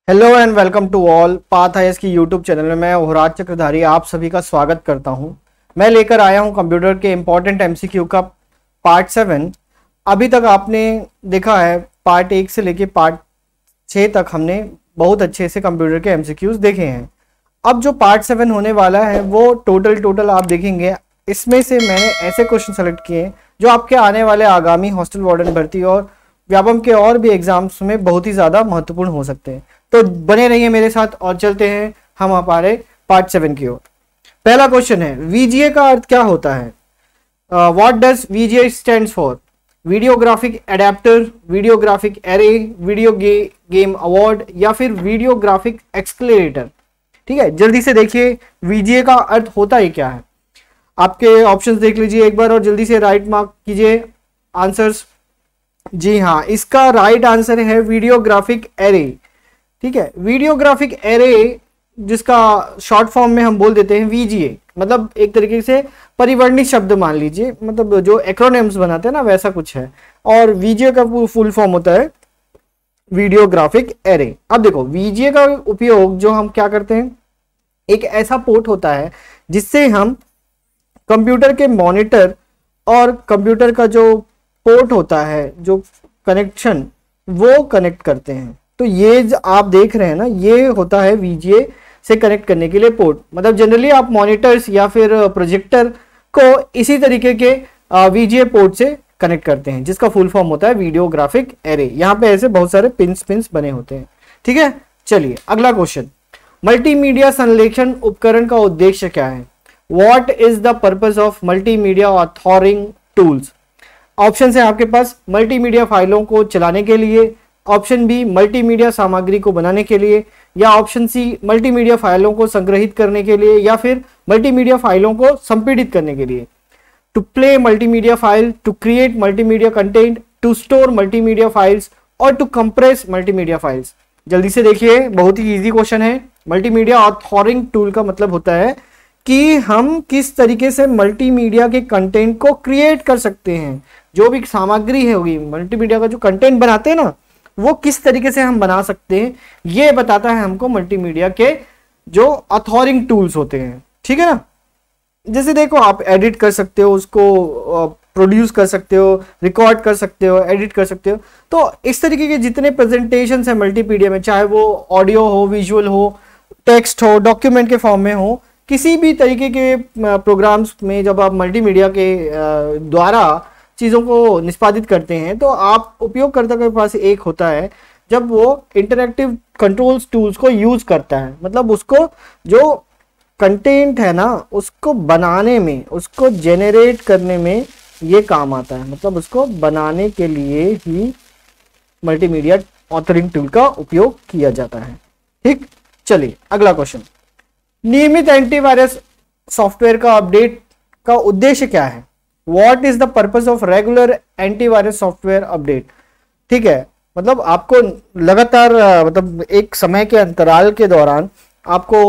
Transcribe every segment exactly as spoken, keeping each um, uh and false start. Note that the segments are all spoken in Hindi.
Hello and welcome to all path IAS की यूट्यूब चैनल में मैं युवराज चक्रधारी आप सभी का स्वागत करता हूं। मैं लेकर आया हूं कंप्यूटर के इम्पोर्टेंट एमसीक्यू का पार्ट सेवन। अभी तक आपने देखा है पार्ट एक से लेके पार्ट छः तक हमने बहुत अच्छे से कंप्यूटर के एमसीक्यूज देखे हैं। अब जो पार्ट सेवन होने वाला है वो टोटल टोटल आप देखेंगे, इसमें से मैंने ऐसे क्वेश्चन सेलेक्ट किए हैं जो आपके आने वाले आगामी हॉस्टल वार्डन भर्ती और व्यापम के और भी एग्जाम्स में बहुत ही ज़्यादा महत्वपूर्ण हो सकते हैं। तो बने रहिए मेरे साथ और चलते हैं हम हमारे पार्ट सेवन की ओर। पहला क्वेश्चन है, वीजीए का अर्थ क्या होता है? What does VGA stands for? Videographic adapter, videographic array, video गे, गेम अवार्ड या फिर वीडियोग्राफिक एक्सक्लेरेटर। ठीक है, जल्दी से देखिए वीजीए का अर्थ होता ही क्या है। आपके ऑप्शंस देख लीजिए एक बार और जल्दी से राइट मार्क कीजिए आंसर्स। जी हाँ, इसका राइट आंसर है वीडियोग्राफिक एरे। ठीक है, वीडियोग्राफिक एरे जिसका शॉर्ट फॉर्म में हम बोल देते हैं वीजीए, मतलब एक तरीके से परिवर्णित शब्द मान लीजिए, मतलब जो एक्रोनिम्स बनाते हैं ना वैसा कुछ है। और वीजीए का फुल फॉर्म होता है वीडियोग्राफिक एरे। अब देखो वीजीए का उपयोग जो हम क्या करते हैं, एक ऐसा पोर्ट होता है जिससे हम कंप्यूटर के मॉनिटर और कंप्यूटर का जो पोर्ट होता है, जो कनेक्शन, वो कनेक्ट करते हैं। तो ये जो आप देख रहे हैं ना, ये होता है वीजीए से कनेक्ट करने के लिए पोर्ट। मतलब जनरली आप मॉनिटर्स या फिर प्रोजेक्टर को इसी तरीके के वीजीए पोर्ट से कनेक्ट करते हैं, जिसका फुल फॉर्म होता है वीडियोग्राफिक एरे। यहाँ पे ऐसे बहुत सारे पिंस पिंस बने होते हैं। ठीक है, चलिए अगला क्वेश्चन, मल्टीमीडिया संश्लेषण उपकरण का उद्देश्य क्या है? What is the purpose of multimedia authoring tools? Option है आपके पास, मल्टीमीडिया फाइलों को चलाने के लिए, ऑप्शन बी मल्टीमीडिया सामग्री को बनाने के लिए, या ऑप्शन सी मल्टीमीडिया फाइलों को संग्रहित करने के लिए, या फिर मल्टीमीडिया फाइलों को संपीड़ित करने के लिए। To play multimedia file, to create multimedia content, to store multimedia files और टू कंप्रेस मल्टीमीडिया फाइल्स। जल्दी से देखिए, बहुत ही इजी क्वेश्चन है। मल्टीमीडिया ऑथरिंग टूल का मतलब होता है कि हम किस तरीके से मल्टीमीडिया के कंटेंट को क्रिएट कर सकते हैं। जो भी सामग्री है होगी, मल्टीमीडिया का जो कंटेंट बनाते हैं ना, वो किस तरीके से हम बना सकते हैं, ये बताता है हमको मल्टीमीडिया के जो ऑथरिंग टूल्स होते हैं। ठीक है ना, जैसे देखो आप एडिट कर सकते हो, उसको प्रोड्यूस कर सकते हो, रिकॉर्ड कर सकते हो, एडिट कर सकते हो। तो इस तरीके के जितने प्रेजेंटेशन है मल्टीमीडिया में, चाहे वो ऑडियो हो, विजुअल हो, टेक्स्ट हो, डॉक्यूमेंट के फॉर्म में हो, किसी भी तरीके के प्रोग्राम्स में जब आप मल्टीमीडिया के द्वारा चीज़ों को निष्पादित करते हैं, तो आप उपयोगकर्ता के पास एक होता है जब वो इंटरैक्टिव कंट्रोल्स टूल्स को यूज करता है। मतलब उसको जो कंटेंट है ना, उसको बनाने में, उसको जेनरेट करने में ये काम आता है। मतलब उसको बनाने के लिए ही मल्टीमीडिया ऑथरिंग टूल का उपयोग किया जाता है। ठीक, चलिए अगला क्वेश्चन, नियमित एंटीवायरस सॉफ्टवेयर का अपडेट का उद्देश्य क्या है? What is the purpose of regular antivirus software update? ठीक है, मतलब आपको लगातार मतलब एक समय के अंतराल के दौरान आपको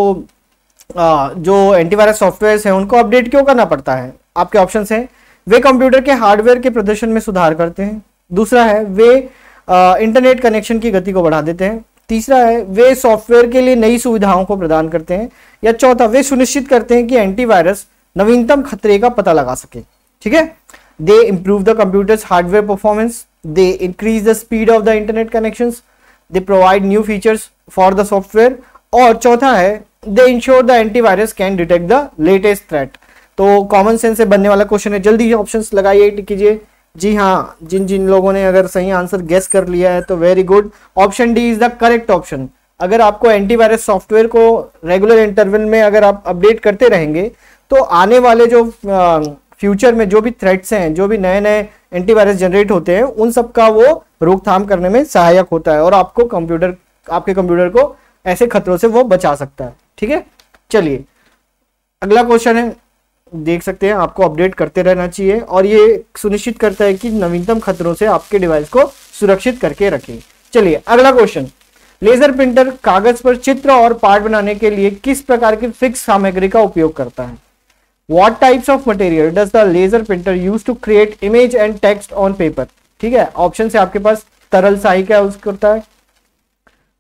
जो एंटीवायरस सॉफ्टवेयर हैं उनको अपडेट क्यों करना पड़ता है? आपके ऑप्शंस हैं, वे कंप्यूटर के हार्डवेयर के प्रदर्शन में सुधार करते हैं। दूसरा है, वे इंटरनेट कनेक्शन की गति को बढ़ा देते हैं। तीसरा है, वे सॉफ्टवेयर के लिए नई सुविधाओं को प्रदान करते हैं। या चौथा, वे सुनिश्चित करते हैं कि एंटीवायरस नवीनतम खतरे का पता लगा सके। ठीक है, they improve the computers hardware performance, they increase the speed of the internet connections, they provide new features for the software. और चौथा है, they ensure the antivirus can detect the latest threat. तो कॉमन सेंस से बनने वाला क्वेश्चन है, जल्दी ऑप्शंस लगाइए, टिक कीजिए। जी हाँ, जिन जिन लोगों ने अगर सही आंसर गेस कर लिया है तो very good, option D is the correct option. अगर आपको एंटीवायरस सॉफ्टवेयर को रेगुलर इंटरवल में अगर आप अपडेट करते रहेंगे तो आने वाले जो फ्यूचर में जो भी थ्रेट्स हैं, जो भी नए नए एंटीवायरस जनरेट होते हैं, उन सब का वो रोकथाम करने में सहायक होता है और आपको कंप्यूटर आपके कंप्यूटर को ऐसे खतरों से वो बचा सकता है। ठीक है, चलिए अगला क्वेश्चन है, देख सकते हैं आपको अपडेट करते रहना चाहिए और ये सुनिश्चित करता है कि नवीनतम खतरों से आपके डिवाइस को सुरक्षित करके रखें। चलिए अगला क्वेश्चन, लेजर प्रिंटर कागज पर चित्र और पार्ट बनाने के लिए किस प्रकार की फिक्स सामग्री का उपयोग करता है? What types of material does the laser printer use to create image and text on paper? ठीक है, ऑप्शन से आपके पास तरल स्याही का यूज करता है,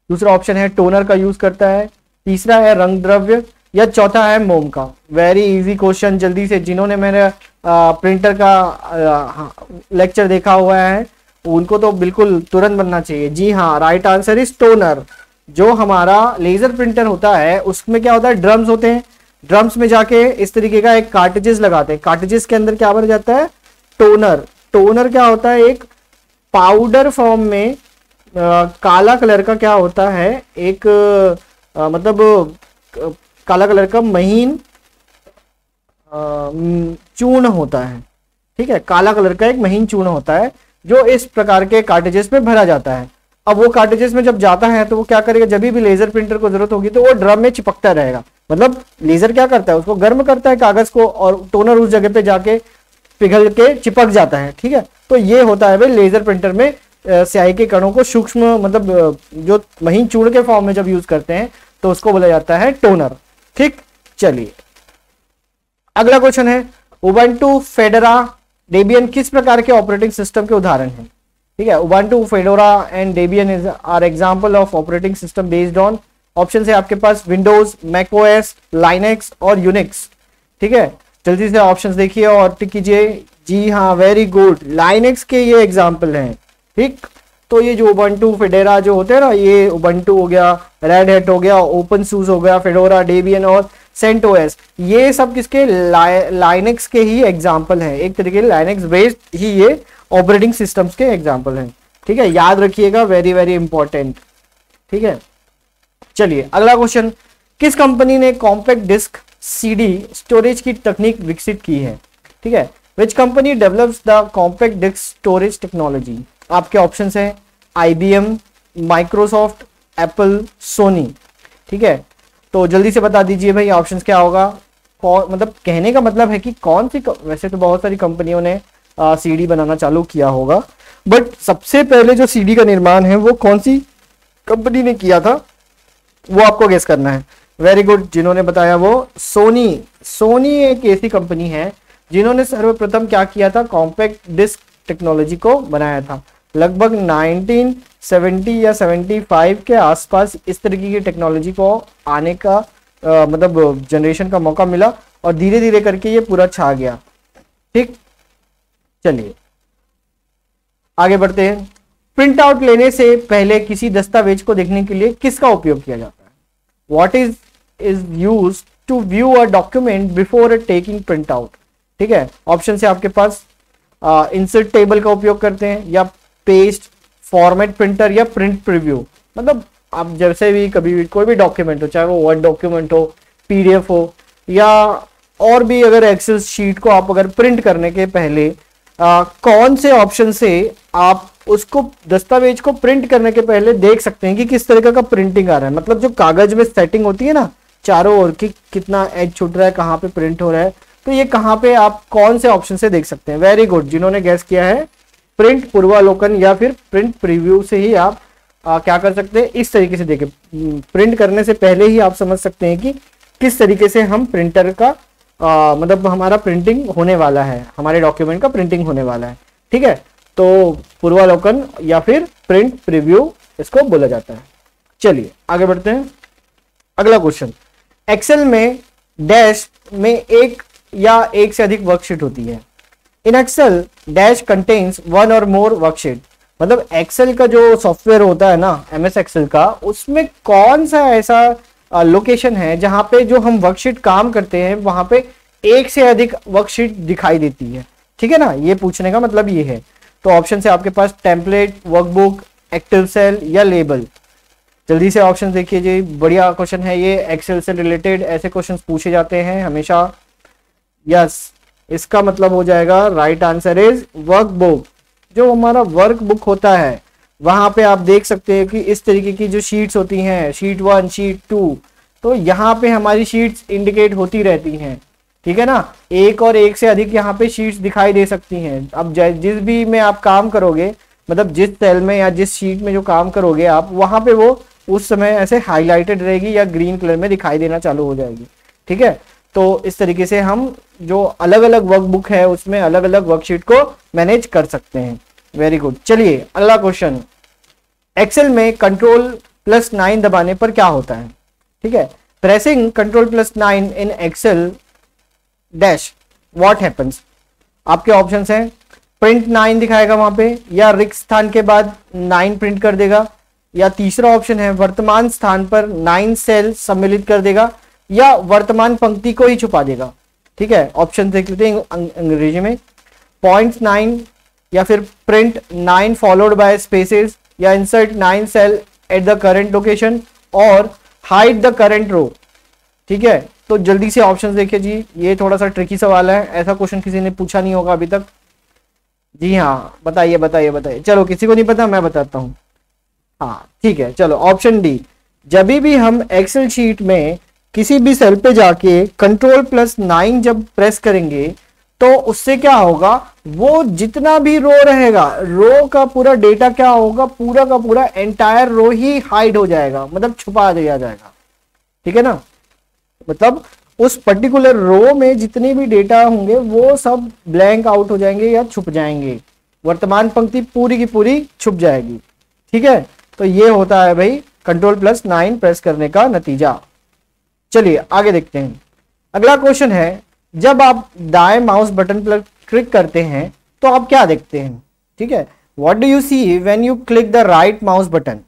दूसरा ऑप्शन है टोनर का यूज करता है, तीसरा है रंग द्रव्य, या चौथा है मोम का। वेरी इजी क्वेश्चन, जल्दी से जिन्होंने मेरे प्रिंटर का लेक्चर देखा हुआ है उनको तो बिल्कुल तुरंत बनना चाहिए। जी हाँ, राइट आंसर इज टोनर। जो हमारा लेजर प्रिंटर होता है उसमें क्या होता है, ड्रम्स होते हैं, ड्रम्स में जाके इस तरीके का एक कार्ट्रिजेस लगाते हैं, कार्ट्रिजेस के अंदर क्या बन जाता है, टोनर। टोनर क्या होता है, एक पाउडर फॉर्म में आ, काला कलर का क्या होता है, एक आ, मतलब काला कलर का महीन चूर्ण होता है, ठीक है, काला कलर का एक महीन चूर्ण होता है जो इस प्रकार के कार्ट्रिजेस में भरा जाता है। अब वो कार्ट्रिजेस में जब जाता है तो वो क्या करेगा, जब भी लेजर प्रिंटर को जरूरत होगी तो वो ड्रम में चिपकता रहेगा। मतलब लेजर क्या करता है, उसको गर्म करता है कागज को, और टोनर उस जगह पे जाके पिघल के चिपक जाता है, ठीक है। तो ये होता है भाई लेजर प्रिंटर में स्याही के कणों को सूक्ष्म मतलब जो महीन चूर्ण के फॉर्म में जब यूज करते हैं तो उसको बोला जाता है टोनर, ठीक। चलिए अगला क्वेश्चन है, उबंटू, फेडोरा, डेबियन किस प्रकार के ऑपरेटिंग सिस्टम के उदाहरण हैं, ठीक है। Ubuntu, Fedora and Debian is are example of operating system based on, option है आपके पास विंडोज, मैकओएस, लाइनेक्स और यूनिक्स, ठीक है। जल्दी से ऑप्शंस देखिए और टिक कीजिए। जी हाँ, वेरी गुड, लाइनेक्स के ये एग्जांपल हैं, ठीक। तो ये जो उबंटू, फेडोरा जो होते हैं ना, ये उबंटू हो गया, रेड हैट हो गया, ओपन सूज हो गया, फेडोरा, डेबियन और सेंटोस, ये सब किसके, लाइनेक्स के ही एग्जांपल हैं। एक तरीके से लाइनेक्स बेस्ड ही ये ऑपरेटिंग सिस्टम्स के एग्जांपल हैं, ठीक है, याद रखिएगा, वेरी वेरी इंपॉर्टेंट, ठीक है। चलिए अगला क्वेश्चन, किस कंपनी ने कॉम्पैक्ट डिस्क सीडी स्टोरेज की तकनीक विकसित की है, ठीक है। Which company develops the compact disc storage technology. आपके ऑप्शंस हैं आईबीएम, माइक्रोसॉफ्ट, एप्पल, सोनी, ठीक है। तो जल्दी से बता दीजिए भाई ऑप्शंस क्या होगा। कौन, मतलब कहने का मतलब है कि कौन सी, वैसे तो बहुत सारी कंपनियों ने सीडी बनाना चालू किया होगा, बट सबसे पहले जो सीडी का निर्माण है वो कौन सी कंपनी ने किया था वो आपको गेस करना है। वेरी गुड, जिन्होंने बताया वो सोनी। सोनी एक ऐसी कंपनी है जिन्होंने सर्वप्रथम क्या किया था, कॉम्पैक्ट डिस्क टेक्नोलॉजी को बनाया था। लगभग नाइनटीन सेवेंटी या सेवेंटी फाइव के आसपास इस तरीके की टेक्नोलॉजी को आने का आ, मतलब जनरेशन का मौका मिला और धीरे धीरे करके ये पूरा छा गया, ठीक। चलिए आगे बढ़ते हैं। प्रिंट आउट लेने से पहले किसी दस्तावेज को देखने के लिए किसका उपयोग किया जाता है। What is is used to view a document before taking print out, ठीक है। ऑप्शन से आपके पास इंसर्ट टेबल का उपयोग करते हैं, या पेस्ट, फॉर्मेट प्रिंटर, या प्रिंट प्रीव्यू। मतलब आप जैसे भी कभी भी कोई भी डॉक्यूमेंट हो, चाहे वो वर्ड डॉक्यूमेंट हो, पीडीएफ हो, या और भी अगर एक्सेल शीट को आप अगर प्रिंट करने के पहले आ, कौन से ऑप्शन से आप उसको दस्तावेज को प्रिंट करने के पहले देख सकते हैं कि किस तरीके का प्रिंटिंग आ रहा है। मतलब जो कागज में सेटिंग होती है ना चारों ओर की, कितना एज छूट रहा है, कहाँ पे प्रिंट हो रहा है, तो ये कहाँ पे आप कौन से ऑप्शन से देख सकते हैं। वेरी गुड, जिन्होंने गैस किया है प्रिंट पूर्वालोकन या फिर प्रिंट प्रीव्यू से ही आप आ, क्या कर सकते हैं, इस तरीके से देखें, प्रिंट करने से पहले ही आप समझ सकते हैं कि किस तरीके से हम प्रिंटर का आ, मतलब हमारा प्रिंटिंग होने वाला है, हमारे डॉक्यूमेंट का प्रिंटिंग होने वाला है, ठीक है। तो पूर्वालोकन या फिर प्रिंट प्रीव्यू इसको बोला जाता है। चलिए आगे बढ़ते हैं। अगला क्वेश्चन, एक्सेल में डैश में एक या एक से अधिक वर्कशीट होती है। In Excel dash contains one और मोर वर्कशीट। मतलब एक्सेल का जो सॉफ्टवेयर होता है ना, एमएस एक्सेल का, उसमें कौन सा ऐसा लोकेशन है जहां पे जो हम वर्कशीट काम करते हैं वहां पे एक से अधिक वर्कशीट दिखाई देती है, ठीक है ना। ये पूछने का मतलब ये है। तो ऑप्शन है आपके पास टेम्पलेट, वर्कबुक, एक्टिव सेल या लेबल। जल्दी से ऑप्शन देखिए जी, बढ़िया क्वेश्चन है ये, एक्सेल से रिलेटेड ऐसे क्वेश्चंस पूछे जाते हैं हमेशा। यस, इसका मतलब हो जाएगा राइट आंसर इज वर्कबुक। जो हमारा वर्कबुक होता है वहां पे आप देख सकते हैं कि इस तरीके की जो शीट्स होती हैं, शीट वन, शीट टू, तो यहाँ पे हमारी शीट्स इंडिकेट होती रहती हैं, ठीक है ना। एक और एक से अधिक यहाँ पे शीट्स दिखाई दे सकती हैं। अब जिस भी में आप काम करोगे, मतलब जिस सेल में या जिस शीट में जो काम करोगे आप, वहां पे वो उस समय ऐसे हाईलाइटेड रहेगी या ग्रीन कलर में दिखाई देना चालू हो जाएगी, ठीक है। तो इस तरीके से हम जो अलग अलग वर्कबुक है उसमें अलग अलग वर्कशीट को मैनेज कर सकते हैं। Very good. चलिए अगला क्वेश्चन, एक्सेल में कंट्रोल प्लस नाइन दबाने पर क्या होता है, ठीक है। Pressing control plus nine in Excel dash what happens. आपके ऑप्शंस हैं, प्रिंट नाइन दिखाएगा वहां पे, या रिक्त स्थान के बाद नाइन प्रिंट कर देगा, या तीसरा ऑप्शन है वर्तमान स्थान पर नाइन सेल सम्मिलित कर देगा, या वर्तमान पंक्ति को ही छुपा देगा, ठीक है। ऑप्शन देख लेते हैं अंग्रेजी में, पॉइंट नाइन, या फिर print nine followed by spaces, या insert nine cell at the current location, और हाइड द करंट रो, ठीक है। तो जल्दी से ऑप्शंस देखिए जी, ये थोड़ा सा ट्रिकी सवाल है, ऐसा क्वेश्चन किसी ने पूछा नहीं होगा अभी तक। जी हाँ, बताइए बताइए बताइए। चलो किसी को नहीं पता, मैं बताता हूँ। हाँ ठीक है, चलो ऑप्शन डी, जब भी हम एक्सेल शीट में किसी भी सेल पे जाके कंट्रोल प्लस नाइन जब प्रेस करेंगे तो उससे क्या होगा, वो जितना भी रो रहेगा, रो का पूरा डेटा क्या होगा, पूरा का पूरा एंटायर रो ही हाइड हो जाएगा, मतलब छुपा दिया जाएगा, ठीक है ना। मतलब उस पर्टिकुलर रो में जितने भी डेटा होंगे वो सब ब्लैंक आउट हो जाएंगे या छुप जाएंगे, वर्तमान पंक्ति पूरी की पूरी छुप जाएगी, ठीक है। तो ये होता है भाई कंट्रोल प्लस नाइन प्रेस करने का नतीजा। चलिए आगे देखते हैं। अगला क्वेश्चन है, जब आप दाएं माउस बटन पर क्लिक करते हैं तो आप क्या देखते हैं, ठीक है। What do you see when you click the right mouse button.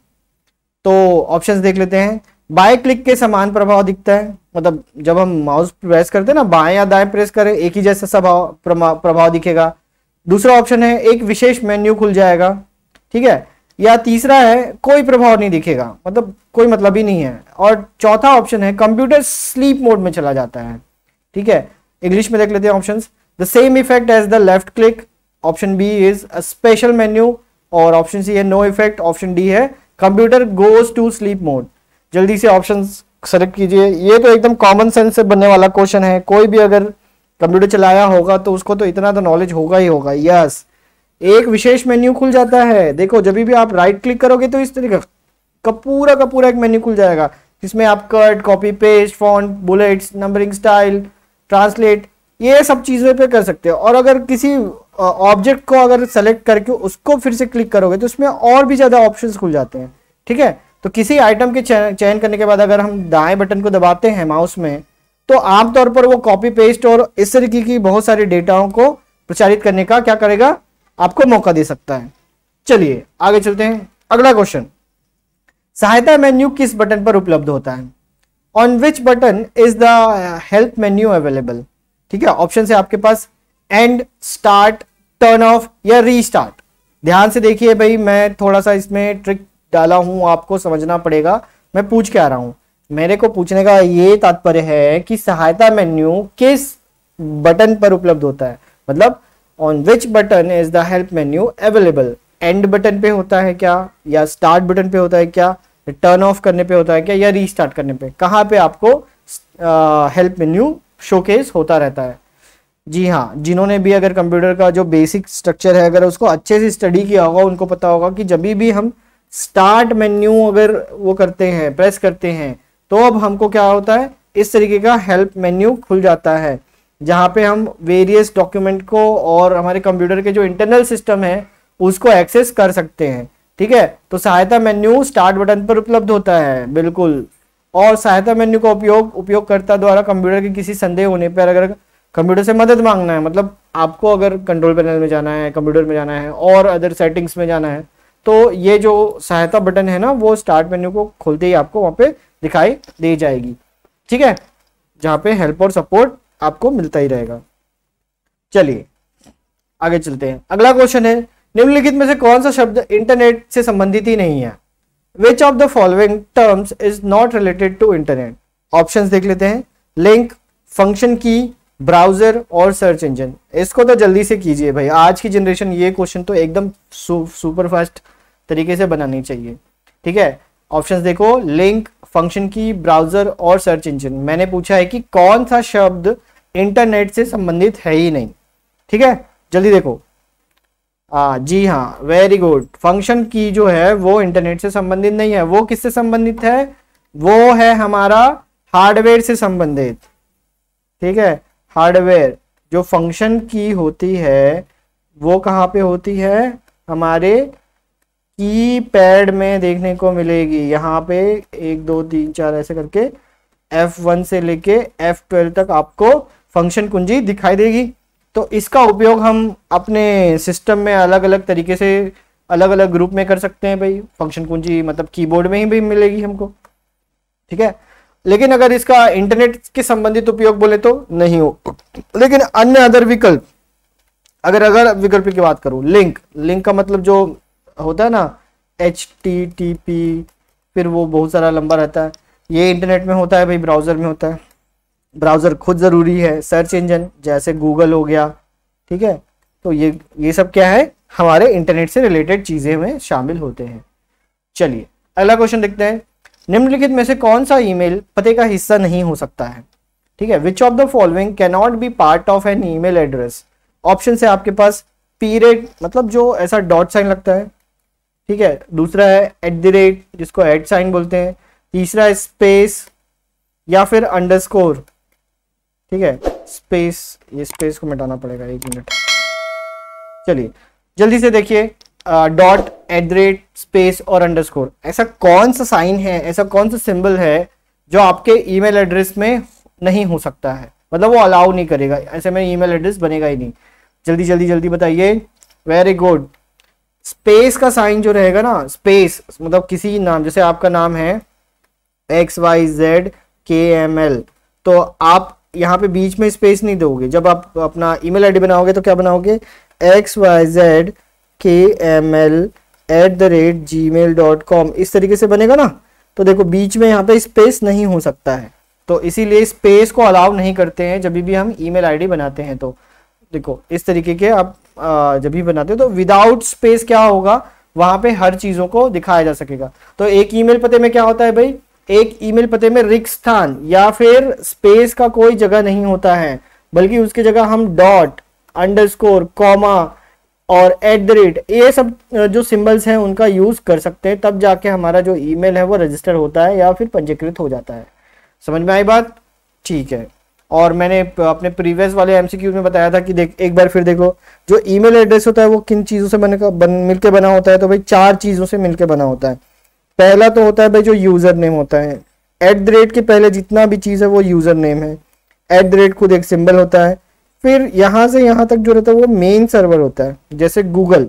तो ऑप्शंस देख लेते हैं, बाएं क्लिक के समान प्रभाव दिखता है, मतलब जब हम माउस प्रेस करते हैं ना, बाएं या दाएं प्रेस करें एक ही जैसा स्वभाव प्रभाव दिखेगा। दूसरा ऑप्शन है एक विशेष मेन्यू खुल जाएगा, ठीक है। या तीसरा है कोई प्रभाव नहीं दिखेगा, मतलब कोई मतलब ही नहीं है। और चौथा ऑप्शन है कंप्यूटर स्लीप मोड में चला जाता है, ठीक है। इंग्लिश में देख लेते हैं options, the same effect as the left click, option B is a special menu, और ऑप्शन सी है नो इफेक्ट, ऑप्शन डी है computer goes to sleep mode. जल्दी से ऑप्शंस सेलेक्ट कीजिए। ये तो एकदम कॉमन सेंस से बनने वाला क्वेश्चन है, कोई भी अगर कंप्यूटर चलाया होगा तो उसको तो इतना तो नॉलेज होगा ही होगा। यस, एक विशेष मेन्यू खुल जाता है। देखो जब भी आप राइट क्लिक करोगे तो इस तरीके का पूरा का पूरा एक मेन्यू खुल जाएगा, जिसमें आप cut, copy paste, font, bullets, numbering style, translate, ये सब चीजें पे कर सकते हो। और अगर किसी ऑब्जेक्ट को अगर सेलेक्ट करके उसको फिर से क्लिक करोगे तो उसमें और भी ज्यादा ऑप्शंस खुल जाते हैं, ठीक है। तो किसी आइटम के चयन करने के बाद अगर हम दाएं बटन को दबाते हैं माउस में तो आमतौर पर वो कॉपी पेस्ट और इस तरीके की बहुत सारी डेटाओं को प्रचारित करने का क्या करेगा, आपको मौका दे सकता है। चलिए आगे चलते हैं। अगला क्वेश्चन, सहायता मेन्यू किस बटन पर उपलब्ध होता है। On which button is the help menu available, ठीक है। ऑप्शन है आपके पास एंड, स्टार्ट, टर्न ऑफ या रीस्टार्ट। ध्यान से देखिए भाई, मैं थोड़ा सा इसमें ट्रिक डाला हूं, आपको समझना पड़ेगा। मैं पूछ के आ रहा हूं, मेरे को पूछने का ये तात्पर्य है कि सहायता मेन्यू किस बटन पर उपलब्ध होता है, मतलब on which button is the help menu available. End button पे होता है क्या, या स्टार्ट बटन पे होता है क्या, टर्न ऑफ करने पे होता है क्या, या रीस्टार्ट करने पे, कहाँ पे आपको हेल्प मेन्यू शोकेस होता रहता है। जी हाँ, जिन्होंने भी अगर कंप्यूटर का जो बेसिक स्ट्रक्चर है अगर उसको अच्छे से स्टडी किया होगा उनको पता होगा कि जब भी हम स्टार्ट मेन्यू अगर वो करते हैं, प्रेस करते हैं, तो अब हमको क्या होता है, इस तरीके का हेल्प मेन्यू खुल जाता है, जहाँ पे हम वेरियस डॉक्यूमेंट को और हमारे कंप्यूटर के जो इंटरनल सिस्टम है उसको एक्सेस कर सकते हैं, ठीक है। तो सहायता मेन्यू स्टार्ट बटन पर उपलब्ध होता है, बिल्कुल। और सहायता मेन्यू का उपयोग उपयोगकर्ता द्वारा कंप्यूटर के किसी संदेह होने पर अगर कंप्यूटर से मदद मांगना है, मतलब आपको अगर कंट्रोल पैनल में जाना है, कंप्यूटर में जाना है और अदर सेटिंग्स में जाना है, तो ये जो सहायता बटन है ना, वो स्टार्ट मेन्यू को खोलते ही आपको वहां पे दिखाई दे जाएगी, ठीक है, जहां पे हेल्प और सपोर्ट आपको मिलता ही रहेगा। चलिए आगे चलते हैं। अगला क्वेश्चन है, निम्नलिखित में से कौन सा शब्द इंटरनेट से संबंधित ही नहीं है। Which of the following terms is not related to internet. Options देख लेते हैं, लिंक, फंक्शन की, ब्राउजर और सर्च इंजन। इसको तो जल्दी से कीजिए भाई, आज की जनरेशन ये क्वेश्चन तो एकदम सु, सुपर फास्ट तरीके से बनानी चाहिए, ठीक है। ऑप्शंस देखो, लिंक, फंक्शन की, ब्राउजर और सर्च इंजन। मैंने पूछा है कि कौन सा शब्द इंटरनेट से संबंधित है ही नहीं, ठीक है, जल्दी देखो। आ, जी हाँ, वेरी गुड। फंक्शन की जो है वो इंटरनेट से संबंधित नहीं है। वो किससे संबंधित है, वो है हमारा हार्डवेयर से संबंधित, ठीक है। हार्डवेयर जो फंक्शन की होती है वो कहाँ पे होती है, हमारे की पैड में देखने को मिलेगी। यहाँ पे एक दो तीन चार ऐसे करके एफ वन से लेके एफ ट्वेल्व तक आपको फंक्शन कुंजी दिखाई देगी। तो इसका उपयोग हम अपने सिस्टम में अलग अलग तरीके से अलग अलग ग्रुप में कर सकते हैं भाई। फंक्शन कुंजी मतलब कीबोर्ड में ही भी मिलेगी हमको, ठीक है। लेकिन अगर इसका इंटरनेट के संबंधित उपयोग बोले तो नहीं हो। लेकिन अन्य अदर विकल्प, अगर अगर विकल्प की बात करूं, लिंक लिंक का मतलब जो होता है ना एच टी टी पी, फिर वो बहुत सारा लंबा रहता है, ये इंटरनेट में होता है भाई, ब्राउजर में होता है। ब्राउजर खुद ज़रूरी है, सर्च इंजन जैसे गूगल हो गया, ठीक है। तो ये ये सब क्या है, हमारे इंटरनेट से रिलेटेड चीज़ें में शामिल होते हैं। चलिए अगला क्वेश्चन देखते हैं। निम्नलिखित में से कौन सा ईमेल पते का हिस्सा नहीं हो सकता है, ठीक है। Which of the following can not be part of an email address. Option है आपके पास पीरियड, मतलब जो ऐसा डॉट साइन लगता है, ठीक है। दूसरा है एट द रेट, जिसको एट साइन बोलते हैं। तीसरा है स्पेस या फिर अंडरस्कोर, ठीक है। स्पेस, ये स्पेस को मिटाना पड़ेगा, एक मिनट। चलिए जल्दी से देखिए, dot, at the rate, space और अंडरस्कोर, ऐसा कौन सा साइन है, ऐसा कौन सा सिंबल है जो आपके ईमेल एड्रेस में नहीं हो सकता है, मतलब वो अलाउ नहीं करेगा, ऐसे में ईमेल एड्रेस बनेगा ही नहीं। जल्दी जल्दी जल्दी बताइए। Very good. स्पेस का साइन जो रहेगा ना, स्पेस मतलब किसी नाम, जैसे आपका नाम है X Y Z K M L, तो आप यहाँ पे बीच में स्पेस नहीं दोगे। जब आप अपना ईमेल आईडी बनाओगे तो क्या बनाओगे, X Y Z K M L at the rate Gmail dot com, इस तरीके से बनेगा ना। तो देखो बीच में यहाँ पे स्पेस नहीं हो सकता है, तो इसीलिए स्पेस को अलाउ नहीं करते हैं जब भी हम ईमेल आईडी बनाते हैं। तो देखो इस तरीके के आप जब भी बनाते हो तो विदाउट स्पेस क्या होगा, वहां पे हर चीजों को दिखाया जा सकेगा। तो एक ईमेल पते में क्या होता है भाई, एक ईमेल पते में रिक्त स्थान या फिर स्पेस का कोई जगह नहीं होता है, बल्कि उसकी जगह हम डॉट, अंडरस्कोर, कॉमा और एट द रेट, ये सब जो सिंबल्स हैं उनका यूज कर सकते हैं। तब जाके हमारा जो ईमेल है वो रजिस्टर होता है या फिर पंजीकृत हो जाता है। समझ में आई बात, ठीक है। और मैंने अपने प्रीवियस वाले एमसीक्यू में बताया था कि देख एक बार फिर देखो, जो ईमेल एड्रेस होता है वो किन चीजों से बने का बन मिलके बना होता है, तो भाई चार चीजों से मिलके बना होता है। पहला तो होता है भाई जो यूजर नेम होता है, एट द रेट के पहले जितना भी चीज है वो यूजर नेम है। एट द रेट खुद एक सिंबल होता है, फिर यहां से यहां तक जो रहता है वो मेन सर्वर होता है, जैसे गूगल,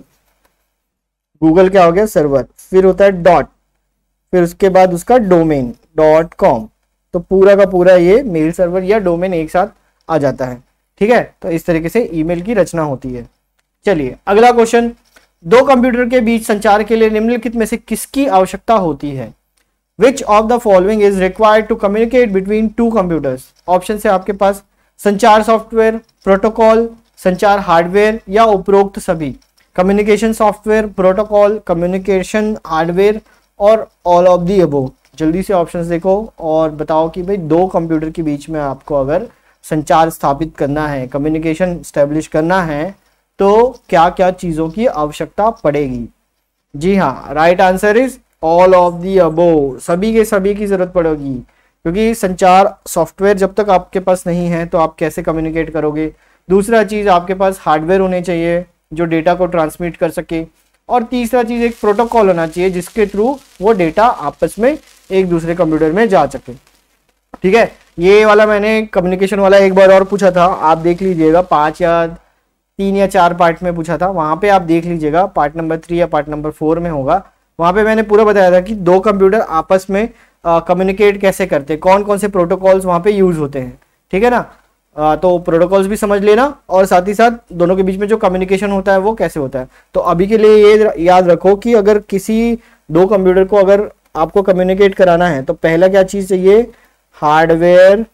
गूगल क्या हो गया सर्वर, फिर होता है डॉट, फिर उसके बाद उसका डोमेन डॉट कॉम, तो पूरा का पूरा ये मेल सर्वर या डोमेन एक साथ आ जाता है, ठीक है। तो इस तरीके से ईमेल की रचना होती है। चलिए अगला क्वेश्चन, दो कंप्यूटर के बीच संचार के लिए निम्नलिखित में से किसकी आवश्यकता होती है। Which of the following is required to communicate between two computers. Option है आपके पास संचार सॉफ्टवेयर, प्रोटोकॉल, संचार हार्डवेयर या उपरोक्त सभी। Communication software, protocol, communication hardware और ऑल ऑफ दी अबोव। जल्दी से ऑप्शंस देखो और बताओ कि भाई दो कंप्यूटर के बीच में आपको अगर संचार स्थापित करना है, कम्युनिकेशन स्टैब्लिश करना है, तो क्या क्या चीजों की आवश्यकता पड़ेगी। जी हाँ, right answer is all of the above, सभी के सभी की जरूरत पड़ेगी, क्योंकि संचार सॉफ्टवेयर जब तक आपके पास नहीं है तो आप कैसे कम्युनिकेट करोगे। दूसरा चीज आपके पास हार्डवेयर होने चाहिए जो डेटा को ट्रांसमिट कर सके, और तीसरा चीज एक प्रोटोकॉल होना चाहिए जिसके थ्रू वो डेटा आपस में एक दूसरे कंप्यूटर में जा सके, ठीक है। ये वाला मैंने कम्युनिकेशन वाला एक बार और पूछा था, आप देख लीजिएगा, पांच या तीन या चार पार्ट में पूछा था, वहां पे आप देख लीजिएगा, पार्ट नंबर थ्री या पार्ट नंबर फोर में होगा। वहां पे मैंने पूरा बताया था कि दो कंप्यूटर आपस में कम्युनिकेट कैसे करते हैं, कौन कौन से प्रोटोकॉल्स वहां पे यूज होते हैं, ठीक है ना। आ, तो प्रोटोकॉल्स भी समझ लेना और साथ ही साथ दोनों के बीच में जो कम्युनिकेशन होता है वो कैसे होता है। तो अभी के लिए ये याद रखो कि अगर किसी दो कंप्यूटर को अगर आपको कम्युनिकेट कराना है तो पहला क्या चीज चाहिए, हार्डवेयर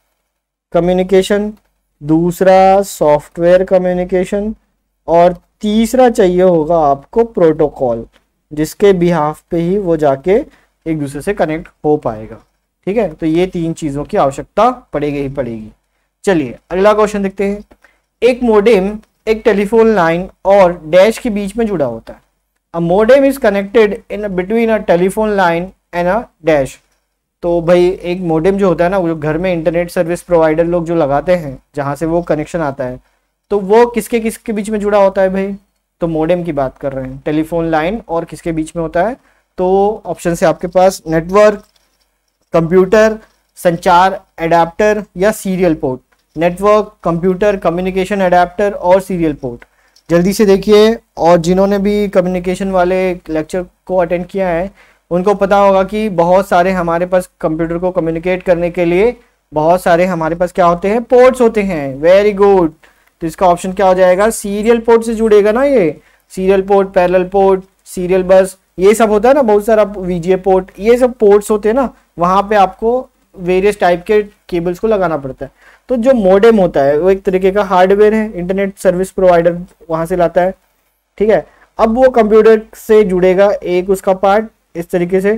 कम्युनिकेशन, दूसरा सॉफ्टवेयर कम्युनिकेशन, और तीसरा चाहिए होगा आपको प्रोटोकॉल, जिसके बिहाफ पे ही वो जाके एक दूसरे से कनेक्ट हो पाएगा, ठीक है। तो ये तीन चीजों की आवश्यकता पड़ेगी ही पड़ेगी। चलिए अगला क्वेश्चन देखते हैं। एक मोडेम एक टेलीफोन लाइन और डैश के बीच में जुड़ा होता है। A modem is connected in between a telephone line and a dash. तो भाई एक मोडेम जो होता है ना, वो घर में इंटरनेट सर्विस प्रोवाइडर लोग जो लगाते हैं, जहां से वो कनेक्शन आता है, तो वो किसके किसके बीच में जुड़ा होता है भाई, तो मॉडेम की बात कर रहे हैं। टेलीफोन लाइन और किसके बीच में होता है, तो ऑप्शन से आपके पास नेटवर्क, कंप्यूटर, संचार एडाप्टर या serial port. Network, computer, communication adapter और सीरियल पोर्ट। जल्दी से देखिए, और जिन्होंने भी कम्युनिकेशन वाले लेक्चर को अटेंड किया है उनको पता होगा कि बहुत सारे हमारे पास कंप्यूटर को कम्युनिकेट करने के लिए बहुत सारे हमारे पास क्या होते हैं, पोर्ट्स होते हैं। वेरी गुड, तो इसका ऑप्शन क्या हो जाएगा, सीरियल पोर्ट से जुड़ेगा ना ये। Serial port, parallel port, serial bus, ये सब होता है ना, बहुत सारा वीजीए पोर्ट, ये सब पोर्ट्स होते हैं ना, वहां पे आपको वेरियस टाइप के केबल्स को लगाना पड़ता है। तो जो मॉडेम होता है वो एक तरीके का हार्डवेयर है, इंटरनेट सर्विस प्रोवाइडर वहां से लाता है, ठीक है। अब वो कंप्यूटर से जुड़ेगा एक उसका पार्ट इस तरीके से,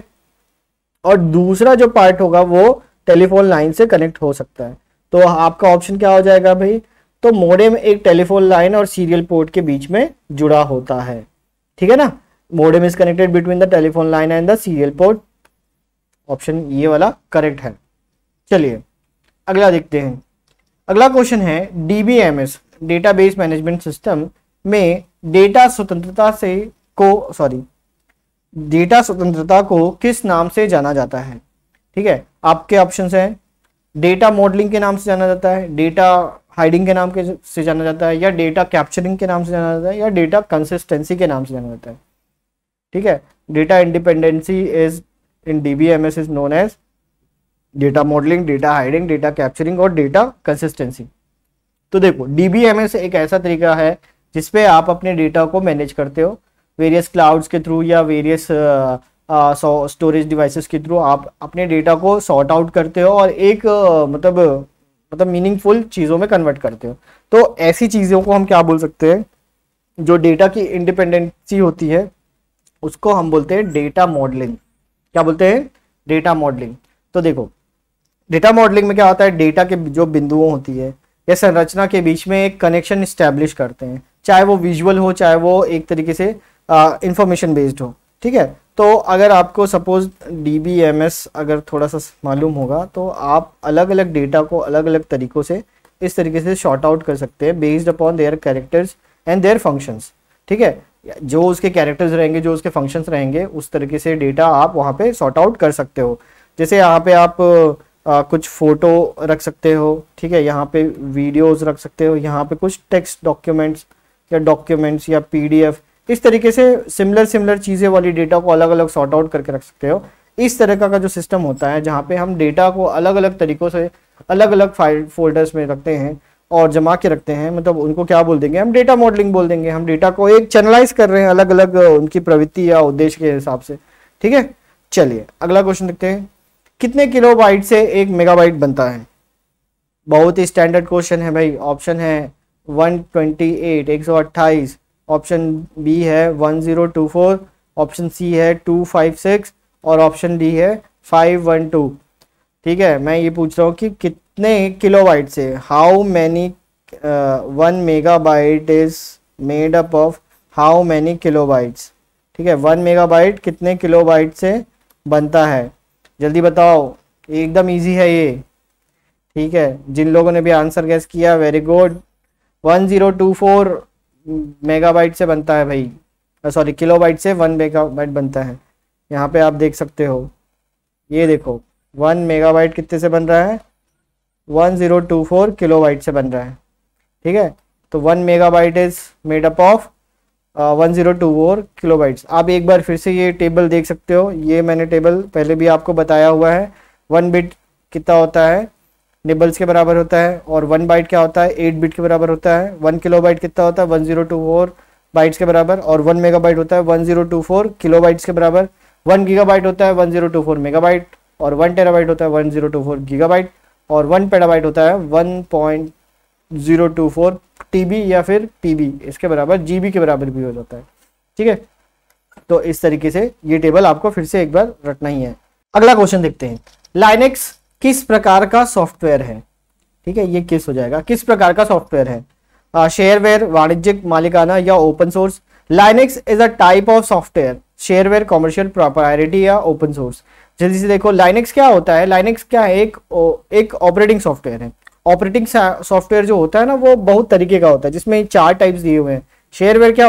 और दूसरा जो पार्ट होगा वो टेलीफोन लाइन से कनेक्ट हो सकता है। तो आपका ऑप्शन क्या हो जाएगा भाई, तो मॉडेम एक टेलीफोन लाइन और सीरियल पोर्ट के बीच में जुड़ा होता है, ठीक है ना। Modem is connected between the telephone line and the serial port. Option ये वाला करेक्ट है। चलिए अगला देखते हैं। अगला क्वेश्चन है, डीबीएमएस डेटाबेस मैनेजमेंट सिस्टम में डेटा स्वतंत्रता से को सॉरी डेटा स्वतंत्रता को किस नाम से जाना जाता है, ठीक है। आपके ऑप्शंस हैं, डेटा मॉडलिंग के नाम से जाना जाता है, डेटा हाइडिंग के नाम के से जाना जाता है, या डेटा कैप्चरिंग के नाम से जाना जाता है, या डेटा कंसिस्टेंसी के नाम से जाना जाता है, ठीक है। Data independency is in DBMS is known as data modelling, data hiding, data capturing और डेटा कंसिस्टेंसी। तो देखो, डीबीएमएस एक ऐसा तरीका है जिसपे आप अपने डेटा को मैनेज करते हो वेरियस क्लाउड्स के थ्रू या वेरियस स्टोरेज डिवाइसेस के थ्रू। आप अपने डेटा को सॉर्ट आउट करते हो और एक uh, मतलब मतलब मीनिंगफुल चीज़ों में कन्वर्ट करते हो। तो ऐसी चीज़ों को हम क्या बोल सकते हैं, जो डेटा की इंडिपेंडेंसी होती है उसको हम बोलते हैं डेटा मॉडलिंग। क्या बोलते हैं, डेटा मॉडलिंग। तो देखो, डेटा मॉडलिंग में क्या होता है, डेटा के जो बिंदुओं होती है या संरचना के बीच में एक कनेक्शन स्टैब्लिश करते हैं, चाहे वो विजुअल हो चाहे वो एक तरीके से इंफॉर्मेशन बेस्ड हो, ठीक है। तो अगर आपको सपोज डीबीएमएस अगर थोड़ा सा मालूम होगा तो आप अलग अलग डेटा को अलग अलग तरीकों से इस तरीके से शॉर्ट आउट कर सकते हैं based upon their characters and their functions, ठीक है। जो उसके कैरेक्टर्स रहेंगे, जो उसके फंक्शंस रहेंगे, उस तरीके से डेटा आप वहाँ पे सॉर्ट आउट कर सकते हो। जैसे यहाँ पे आप आ, कुछ फोटो रख सकते हो, ठीक है, यहाँ पे वीडियोस रख सकते हो, यहाँ पे कुछ टेक्स्ट डॉक्यूमेंट्स या डॉक्यूमेंट्स या पीडीएफ, इस तरीके से सिमिलर सिमिलर चीज़ें वाली डेटा को अलग अलग सॉर्ट आउट करके रख सकते हो। इस तरह का, का जो सिस्टम होता है जहाँ पे हम डेटा को अलग अलग तरीकों से अलग अलग फाइल फोल्डर्स में रखते हैं और जमा के रखते हैं, मतलब उनको क्या बोल देंगे हम, डेटा मॉडलिंग बोल देंगे। हम डेटा को एक चैनलाइज कर रहे हैं अलग अलग उनकी प्रवृत्ति या उद्देश्य के हिसाब से, ठीक है। चलिए अगला क्वेश्चन देखते हैं, कितने किलोबाइट से एक मेगाबाइट बनता है। बहुत ही स्टैंडर्ड क्वेश्चन है भाई। ऑप्शन है वन ट्वेंटी एट एक सौ अट्ठाईस, ऑप्शन बी है one zero two four, option C है टू फाइव सिक्स और ऑप्शन डी है फाइव वन टू, ठीक है। मैं ये पूछ रहा हूँ कि कितने किलोबाइट से, how many one megabyte is made up of how many kilobytes, ठीक है। वन मेगाबाइट कितने किलोबाइट से बनता है, जल्दी बताओ। एकदम इजी है ये, ठीक है। जिन लोगों ने भी आंसर गैस किया very good. One zero two four megabyte से बनता है भाई, सॉरी किलोबाइट से वन मेगाबाइट बनता है। यहाँ पे आप देख सकते हो, ये देखो वन मेगाबाइट कितने से बन रहा है, one zero two four kilobyte से बन रहा है, ठीक है। तो one megabyte is made up of one zero two four kilobytes. आप एक बार फिर से ये टेबल देख सकते हो, ये मैंने टेबल पहले भी आपको बताया हुआ है। वन बिट कितना होता है, निबल्स के बराबर होता है, और वन बाइट क्या होता है, एट बिट के बराबर होता है। वन किलोबाइट कितना होता है, one zero two four bytes के बराबर, और वन मेगाबाइट होता है one zero two four kilobytes के बराबर। वन गीगाबाइट होता है one zero two four megabyte, और वन टेराबाइट होता है one zero two four gigabyte, और वन पेटाबाइट होता है one point zero two four TB या फिर पीबी, इसके बराबर जीबी के बराबर भी हो जाता है, ठीक है। तो इस तरीके से ये टेबल आपको फिर से एक बार रखना ही है। अगला क्वेश्चन देखते हैं, लाइनेक्स किस प्रकार का सॉफ्टवेयर है, ठीक है। ये किस हो जाएगा, किस प्रकार का सॉफ्टवेयर है, शेयरवेयर, वाणिज्यिक, मालिकाना या open source. Linux is a type of software, shareware, commercial, proprietary या ओपन सोर्स। जल्दी से देखो, लाइनेक्स क्या होता है, लाइनेक्स क्या है, एक एक ऑपरेटिंग सॉफ्टवेयर है। ऑपरेटिंग सॉफ्टवेयर जो होता है ना वो बहुत तरीके का होता है, जिसमें चार टाइप्स दिए हुए हैं। शेयरवेयर क्या होता है,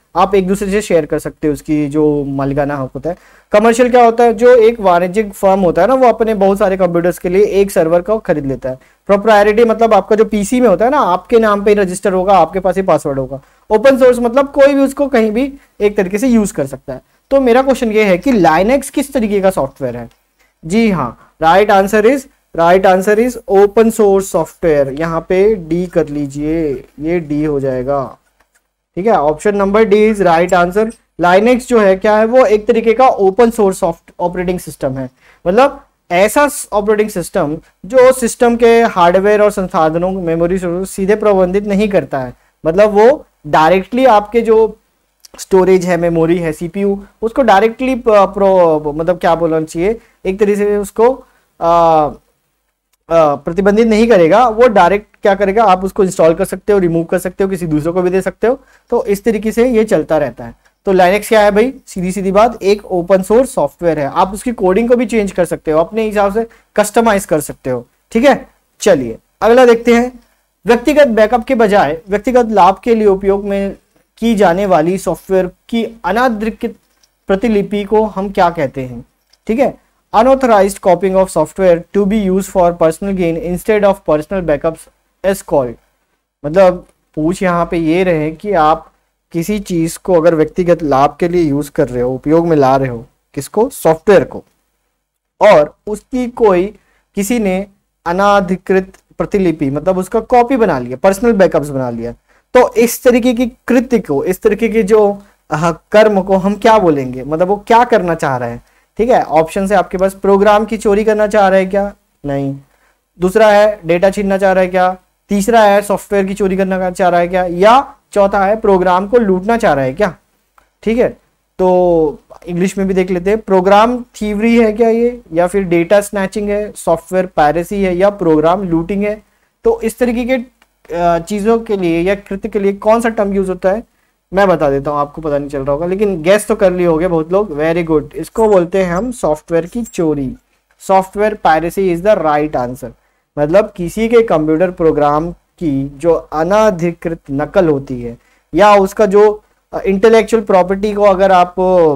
आप एक दूसरे से शेयर कर सकते हो उसकी जो मालिकाना हक होता है। कमर्शियल क्या होता है, जो एक वाणिज्यिक फर्म होता है ना, वो अपने बहुत सारे कंप्यूटर्स के लिए एक सर्वर को खरीद लेता है। प्रोप्राइटरी मतलब आपका जो पीसी में होता है ना, आपके नाम पे ही रजिस्टर होगा, आपके पास ही पासवर्ड होगा। ओपन सोर्स मतलब कोई भी उसको कहीं भी एक तरीके से यूज कर सकता है। तो मेरा क्वेश्चन ये है कि लाइनेक्स किस तरीके का सॉफ्टवेयर है? जी हाँ, right answer is right answer is open source software. यहाँ पे डी कर लीजिए, ये डी हो जाएगा, ठीक है। Option number D is right answer. Linux जो है क्या है, वो एक तरीके का open source soft operating system है। मतलब ऐसा ऑपरेटिंग सिस्टम जो सिस्टम के हार्डवेयर और संसाधनों मेमोरी सीधे प्रबंधित नहीं करता है। मतलब वो डायरेक्टली आपके जो स्टोरेज है, मेमोरी है, सीपीयू, उसको डायरेक्टली प्रो मतलब क्या बोलना चाहिए, एक तरीके से उसको आ, प्रतिबंधित नहीं करेगा। वो डायरेक्ट क्या करेगा, आप उसको इंस्टॉल कर सकते हो, रिमूव कर सकते हो, किसी दूसरे को भी दे सकते हो। तो इस तरीके से ये चलता रहता है। तो लाइनेक्स क्या है भाई, सीधी सीधी बात, एक ओपन सोर्स सॉफ्टवेयर है। आप उसकी कोडिंग को भी चेंज कर सकते हो, अपने हिसाब से कस्टमाइज कर सकते हो, ठीक है। चलिए अगला देखते हैं। व्यक्तिगत बैकअप के बजाय व्यक्तिगत लाभ के लिए उपयोग में की जाने वाली सॉफ्टवेयर की अनाधिकृत प्रतिलिपि को हम क्या कहते हैं? ठीक है, unauthorized copying of software to be used for personal gain instead of personal backups is called। मतलब पूछ यहाँ पे ये रहे कि आप किसी चीज को अगर व्यक्तिगत लाभ के लिए यूज कर रहे हो, उपयोग में ला रहे हो, किसको? सॉफ्टवेयर को, और उसकी कोई किसी ने अनाधिकृत प्रतिलिपि मतलब उसका कॉपी बना लिया, पर्सनल बैकअप्स बना लिया, तो इस तरीके की कृत्य को, इस तरीके के जो कर्म को हम क्या बोलेंगे? मतलब वो क्या करना चाह रहा है? ठीक है, ऑप्शन है आपके पास। प्रोग्राम की चोरी करना चाह रहा है क्या? नहीं। दूसरा है डेटा छीनना चाह रहा है क्या? तीसरा है सॉफ्टवेयर की चोरी करना चाह रहा है क्या? या चौथा है प्रोग्राम को लूटना चाह रहा है क्या? ठीक है, तो इंग्लिश में भी देख लेते हैं। प्रोग्राम थीवरी है क्या ये, या फिर डेटा स्नैचिंग है, सॉफ्टवेयर पायरेसी है, या प्रोग्राम लूटिंग है? तो इस तरीके के चीजों के लिए या कृत्य के लिए कौन सा टर्म यूज होता है मैं बता देता हूं, आपको पता नहीं चल रहा होगा, लेकिन गैस तो कर लिए होगे बहुत लोग। वेरी गुड, इसको बोलते हैं हम सॉफ्टवेयर की चोरी। Software piracy is the right answer. मतलब किसी के कंप्यूटर प्रोग्राम की जो अनाधिकृत नकल होती है, या उसका जो इंटेलेक्चुअल प्रॉपर्टी को अगर आप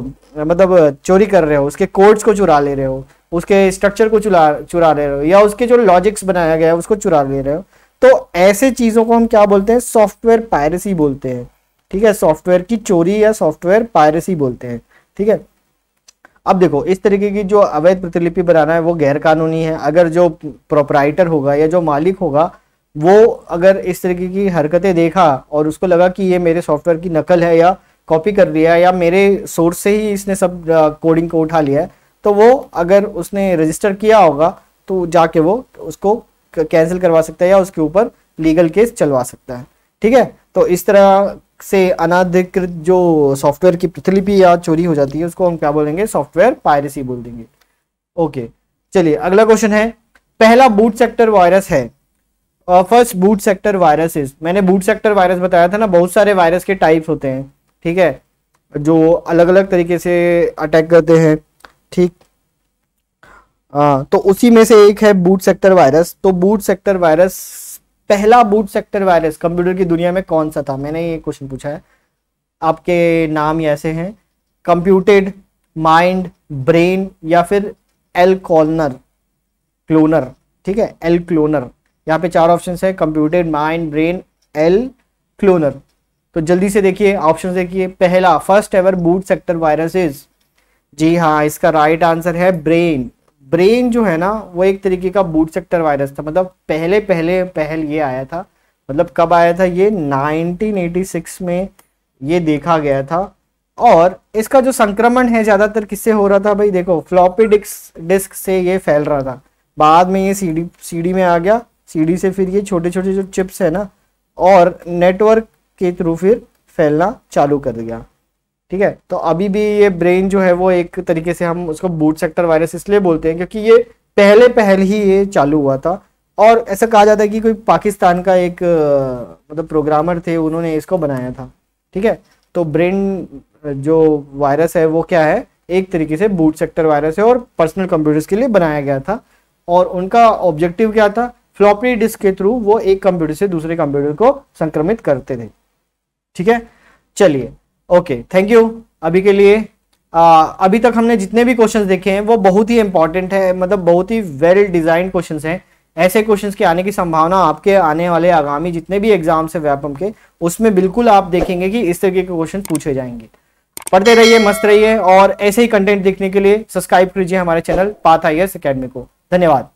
मतलब चोरी कर रहे हो, उसके कोड्स को चुरा ले रहे हो, उसके स्ट्रक्चर को चुरा चुरा ले रहे हो, या उसके जो लॉजिक्स बनाया गया है उसको चुरा ले रहे हो, तो ऐसे चीजों को हम क्या बोलते हैं? सॉफ्टवेयर पायरेसी बोलते हैं। ठीक है, सॉफ्टवेयर की चोरी या सॉफ्टवेयर पायरेसी बोलते हैं। ठीक है, अब देखो इस तरीके की जो अवैध प्रतिलिपि बनाना है वो गैर कानूनी है। अगर जो प्रोप्राइटर होगा या जो मालिक होगा वो अगर इस तरीके की हरकतें देखा और उसको लगा कि ये मेरे सॉफ्टवेयर की नकल है या कॉपी कर दिया है या मेरे सोर्स से ही इसने सब कोडिंग को उठा लिया है, तो वो अगर उसने रजिस्टर किया होगा तो जाके वो उसको कैंसिल करवा सकता है या उसके ऊपर लीगल केस चलवा सकता है। ठीक है, तो इस तरह से अनाधिकृत जो सॉफ्टवेयर की प्रतिलिपि या चोरी हो जाती है उसको हम क्या बोलेंगे? सॉफ्टवेयर पायरेसी बोल देंगे। ओके, चलिए अगला क्वेश्चन है। पहला बूट सेक्टर वायरस है। फर्स्ट बूट सेक्टर वायरसेस, मैंने बूट सेक्टर वायरस बताया था ना, बहुत सारे वायरस के टाइप्स होते हैं। ठीक है, जो अलग अलग तरीके से अटैक करते हैं। ठीक, हाँ, तो उसी में से एक है बूट सेक्टर वायरस। तो बूट सेक्टर वायरस, पहला बूट सेक्टर वायरस कंप्यूटर की दुनिया में कौन सा था? मैंने ये क्वेश्चन पूछा है। आपके नाम ऐसे हैं, कंप्यूटेड, माइंड, ब्रेन, या फिर एल क्लोनर क्लोनर ठीक है, एल क्लोनर। यहाँ पे चार ऑप्शन है, computed, mind, brain, Elk Cloner. तो जल्दी से देखिए ऑप्शन देखिए। पहला, first ever boot sector virus is, जी हाँ, इसका राइट आंसर है ब्रेन। ब्रेन जो है ना वो एक तरीके का बूट सेक्टर वायरस था। मतलब पहले पहले पहल ये आया था। मतलब कब आया था ये? नाइनटीन एटी सिक्स में ये देखा गया था। और इसका जो संक्रमण है ज्यादातर किससे हो रहा था भाई? देखो, फ्लॉपी डिस्क डिस्क से ये फैल रहा था। बाद में ये सीडी सीडी में आ गया, सीडी से फिर ये छोटे छोटे जो चिप्स है ना, और नेटवर्क के थ्रू फिर फैलना चालू कर दिया। ठीक है, तो अभी भी ये ब्रेन जो है वो एक तरीके से हम उसको बूट सेक्टर वायरस इसलिए बोलते हैं क्योंकि ये पहले पहल ही ये चालू हुआ था। और ऐसा कहा जाता है कि कोई पाकिस्तान का एक मतलब प्रोग्रामर थे, उन्होंने इसको बनाया था। ठीक है, तो ब्रेन जो वायरस है वो क्या है? एक तरीके से बूट सेक्टर वायरस है और पर्सनल कंप्यूटर्स के लिए बनाया गया था। और उनका ऑब्जेक्टिव क्या था? फ्लॉपी डिस्क के थ्रू वो एक कंप्यूटर से दूसरे कंप्यूटर को संक्रमित करते थे। ठीक है, चलिए ओके, थैंक यू। अभी के लिए आ, अभी तक हमने जितने भी क्वेश्चंस देखे हैं वो बहुत ही इंपॉर्टेंट है, मतलब बहुत ही वेल डिजाइंड क्वेश्चंस हैं। ऐसे क्वेश्चंस के आने की संभावना आपके आने वाले आगामी जितने भी एग्जाम्स है व्यापम के, उसमें बिल्कुल आप देखेंगे कि इस तरीके के क्वेश्चन पूछे जाएंगे। पढ़ते रहिए, मस्त रहिए, और ऐसे ही कंटेंट देखने के लिए सब्सक्राइब कीजिए हमारे channel Path I A S Academy को। धन्यवाद।